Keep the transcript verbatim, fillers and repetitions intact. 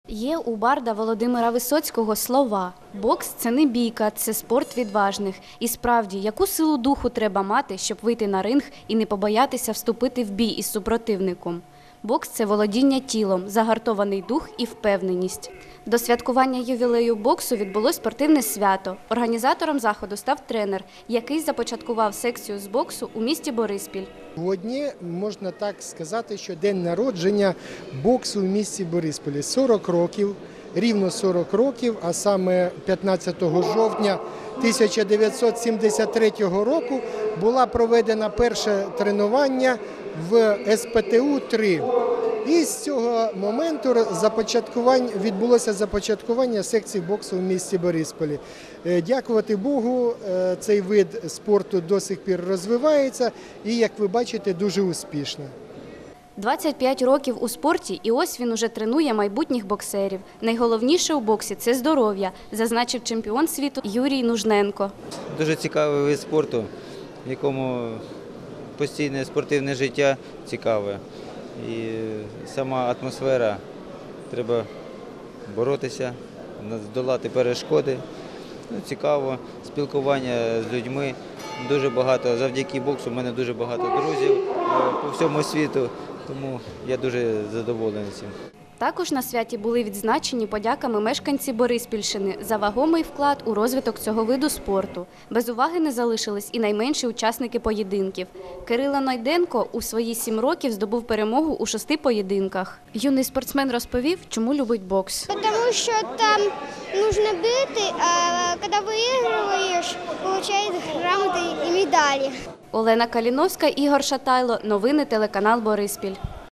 Є у барда Володимира Висоцького слова «Бокс – це не бійка, це спорт відважних». І справді, яку силу духу треба мати, щоб вийти на ринг і не побоятися вступити в бій із супротивником? Бокс – це володіння тілом, загартований дух і впевненість. До святкування ювілею боксу відбулось спортивне свято. Організатором заходу став тренер, який започаткував секцію з боксу у місті Бориспіль. Сьогодні, можна так сказати, що день народження боксу в місті Борисполі. сорок років, рівно сорок років, а саме п'ятнадцятого жовтня тисяча дев'ятсот сімдесят третього року було проведено перше тренування в ес пе те у три. І з цього моменту започаткування, відбулося започаткування секції боксу в місті Борисполі. Дякувати Богу, цей вид спорту до сих пір розвивається і, як ви бачите, дуже успішно. двадцять п'ять років у спорті, і ось він уже тренує майбутніх боксерів. Найголовніше у боксі – це здоров'я, зазначив чемпіон світу Юрій Нужненко. Дуже цікавий вид спорту, в якому постійне спортивне життя цікаве. І сама атмосфера, треба боротися, здолати перешкоди. Ну, цікаво, спілкування з людьми. Дуже багато, завдяки боксу, в мене дуже багато друзів по всьому світу, тому я дуже задоволений цим. Також на святі були відзначені подяками мешканці Бориспільщини за вагомий вклад у розвиток цього виду спорту. Без уваги не залишились і найменші учасники поєдинків. Кирило Найденко у свої сім років здобув перемогу у шести поєдинках. Юний спортсмен розповів, чому любить бокс. Тому що там потрібно бити, а коли виграєш, отримуєш грамоти і медалі. Олена Каліновська, Ігор Шатайло. Новини телеканал Бориспіль.